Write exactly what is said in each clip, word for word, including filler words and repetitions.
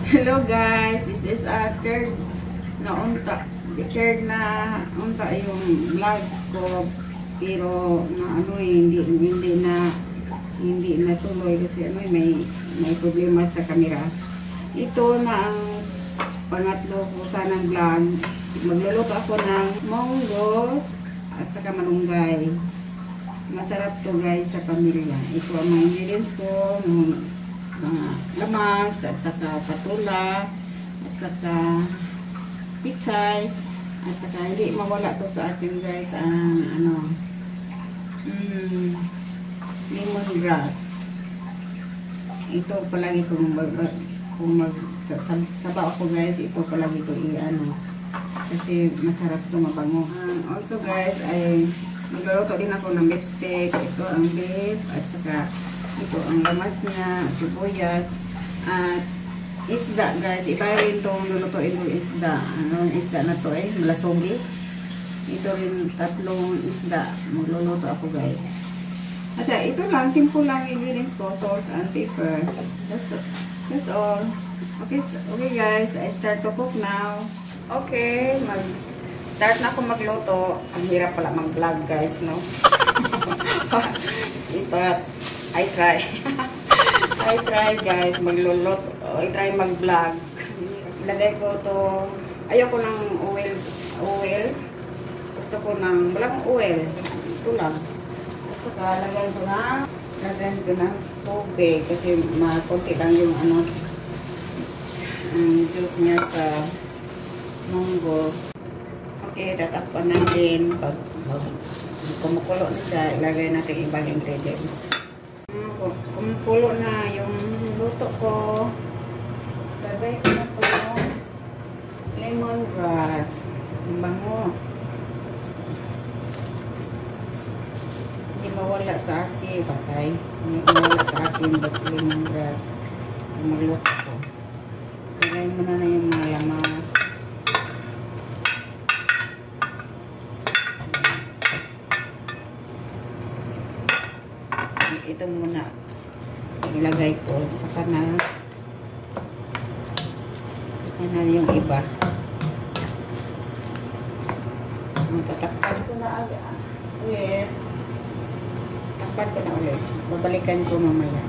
Hello guys, this is a third na unta, third na unta yung vlog ko, pero na ano eh, hindi hindi na hindi na tuloy kasi ano may may problema sa camera. Ito na ang pangatlo ko sanang vlog. Magluluto ako ng monggos at saka malunggay. Masarap to guys sa pamilya. Ito ang mga ingredients ko, mga lamas, at saka patula, at saka pichay, at saka hindi mawala to sa atin guys ang ano, mm, lemongrass. Ito palagi kung mag, kung mag sabaw ako guys, ito palagi ko i-ano kasi masarap to, mabango. Um, also guys, ay magluluto din ako ng beef steak. Ito ang beef, at saka ito ang lamas niya, sibuyas, at isda guys. Iba rin itong lulutuin ko isda. Ano isda na to eh? Malasogi. Ito rin tatlong isda. Magluluto ako guys. Kasi ito lang, simple lang ingredients ko. Salt and pepper. That's, that's all. Okay, okay guys, I start to cook now. Okay, mag-start na ako magluto. Ang hirap pala mag-vlog guys, no? But I try. I try guys maglulot. I try mag-vlog. Ilagay ko to. Ayoko ng oil. Oil. Gusto ko ng walang oil. Ito lang. Gusto ko lagay ko na. Lagay ko ng tubig kasi makunti lang yung ano ang juice niya sa munggo. Okay, tatakpan natin. Pag, pag kumukulo na siya, ilagay natin ibang ingredients. Kumukulo na yung luto ko. Lagay ko na ito lemongrass. Ang bango. Hindi mawala sa akin. Patay. Hindi mawala sa akin. But lemongrass. Magluto ko. Lagay mo na na yung mga lamas. Ito muna ilagay ko sa kanal. Kanal yung iba. Tatakpan ko na ulit. Tatakpan ko na ulit. Babalikan ko mamaya.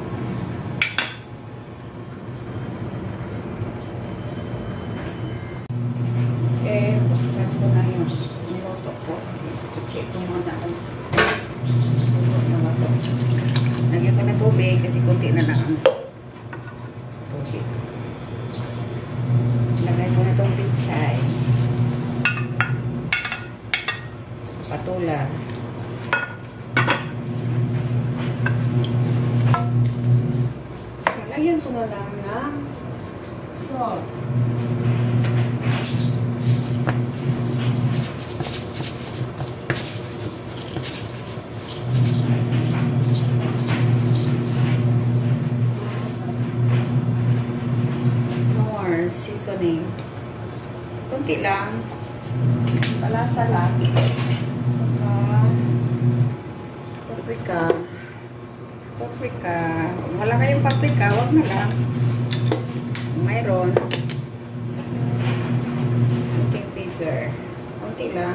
Okay, buksan ko na yung niluto ko. Check ko muna ang lagyan ko na tubig kasi kunti na lang ang tubig. Lagay ko na itong pichay. Patula. Lagyan ko na lang ng salt. Seasoning. Kunti lang. Palasa lang. Saka paprika. Paprika. Kung wala kayong paprika, wag na lang. Mayroon. Kunting pepper. Kunti lang.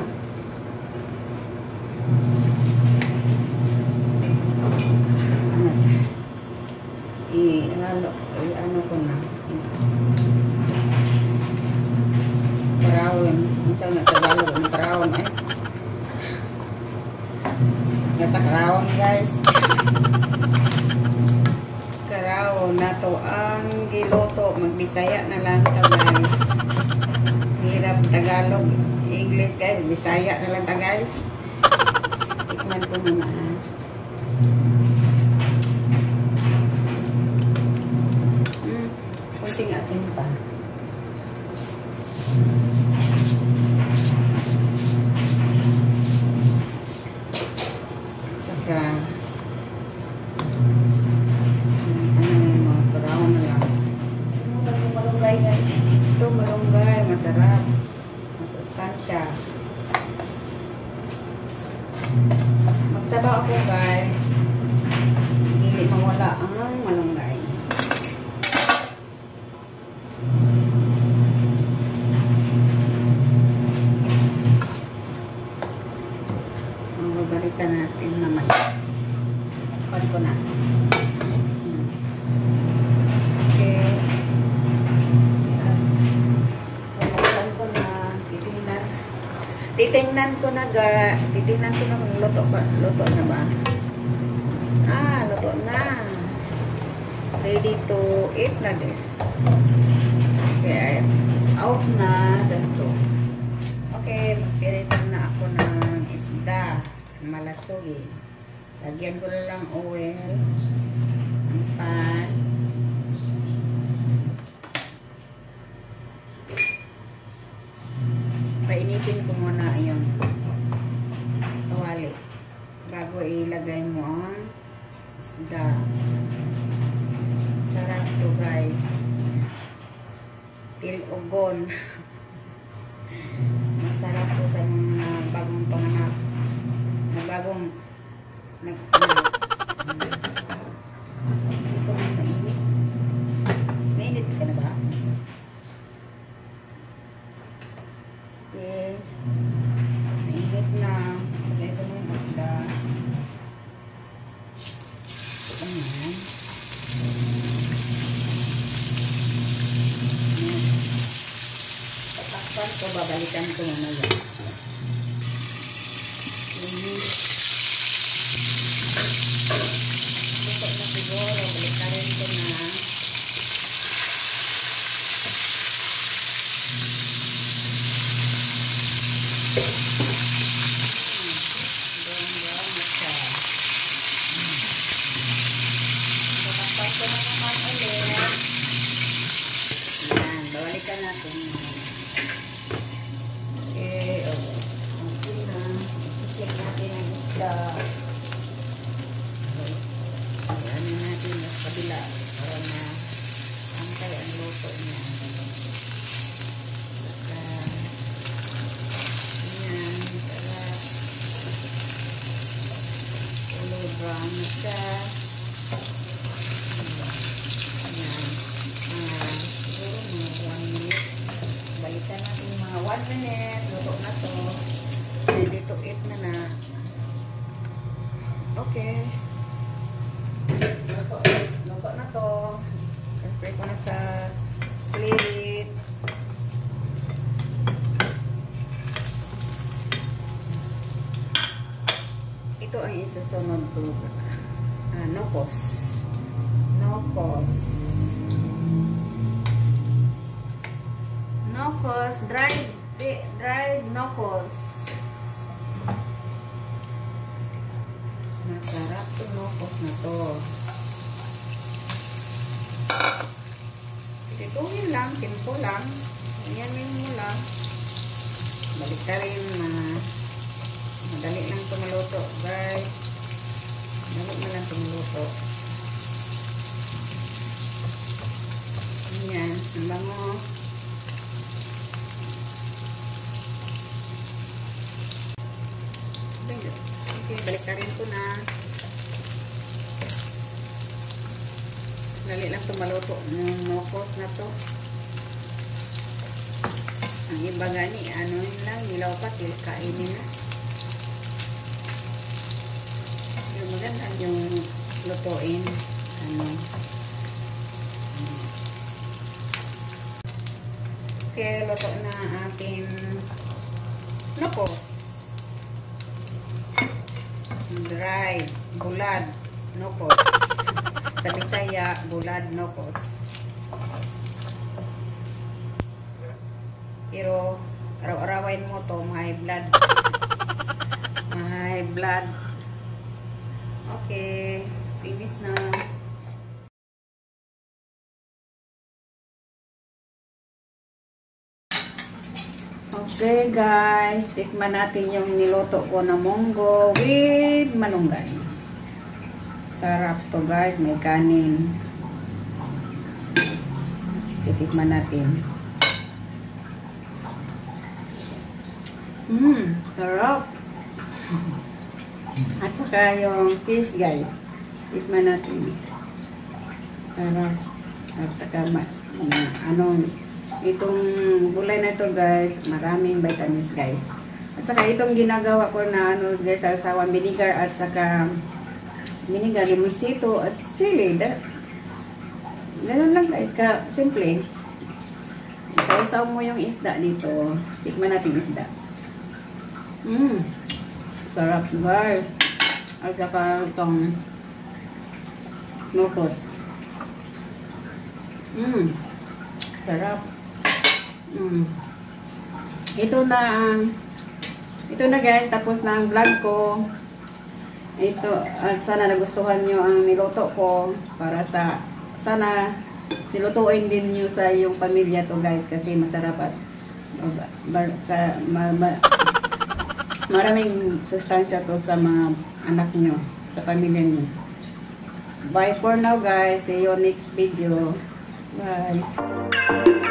I-ano i-ano ko na. Karawin. Minsan nga Tagalog ng karawin eh. Nasa karawin guys. Karawin na to ang giluto. Magbisaya na lang to guys. Hirap Tagalog. English guys. Bisaya na lang to guys. Tikman ko muna. Hmm. Kunting asin pa. Saka ano yung mga brown na lang. Ito malunggay guys. Ito malunggay. Masarap. Masustansya. Magsabaw ako guys. Hindi mawala ang malunggay. Tingnan naman. Kunin ko na. Okay. Buksan ko na. Titingnan. Titingnan ko na ga. Titingnan ko na kung luto pa. Luto na ba? Ah, luto na. Ready to eat na this. Okay. Out na the stove. Okay. Magpiritan na ako ng isda. Malasugi. Lagyan ko na lang oil. Ang pan. Painitin ko muna yung tawali bago ilagay mo ang isda. Sarap to guys. Tilugon. Masarap to sa mga bagong panganak. Mga bagong nag mainit ka na ba? Okay. Mainit na. Lagay ko na yung isda. Ayan. Tatakpan ko, babalikan ko na yan. Luto na siguro, balikarin ko na. Balikan natin. Okay, okay na. I-check natin ang isda. Ayan na natin sa kabila para na antay ang luto niya. Ayan, sarap. Color brown na siya. Balikan natin yung mga one minute. Luto na to. Ready to eat na na. Okay. Luto, luto na to. Transfer ko na sa plate. Ito ang isusunod ko. Ah, nokos. Nokos. Nokos, dried, dried nokos. Masarap to nokos na to. Ito yun lang, simple lang. Yan mo lang. Balik ka rin na madali lang ito maluto, guys. Madali na lang ito maluto. Yan, ang bango. Okay, balik na rin ko na. Dali lang ito maluto ng nokos na to. Ang iba gani, ano yun lang, nilaw pa, kainin na. Yung maganda yung lutuin. Ano. Okay, luto na ating nokos. Dried, bulad, nokos. Sa Bisaya, bulad, nokos. Pero, araw-arawin mo to, may blood. May blood. Okay, finish na. Okay guys, tikman natin yung niluto ko na munggo with malunggay. Sarap to guys, may kanin. Titikman natin. Mmm, sarap. At saka yung fish guys, tikman natin. Sarap. At saka ano, itong gulay na ito guys, maraming vitamins guys. At saka itong ginagawa ko na ano guys, sausawan vinegar at saka vinegar, limonsito at sili. Da, ganun lang guys, ka simple. Sausaw mo yung isda dito. Tikman natin isda. Mmm. Sarap guys. At saka itong nukos. Mmm. Sarap. Mmm. Ito na ang ito na guys, tapos na ang vlog ko. Ito, at sana nagustuhan nyo ang niluto ko para sa, sana nilutuin din nyo sa yung pamilya to guys, kasi masarap at ma, ma, ma, maraming sustansya to sa mga anak nyo, sa pamilya nyo. Bye for now guys, see you next video. Bye.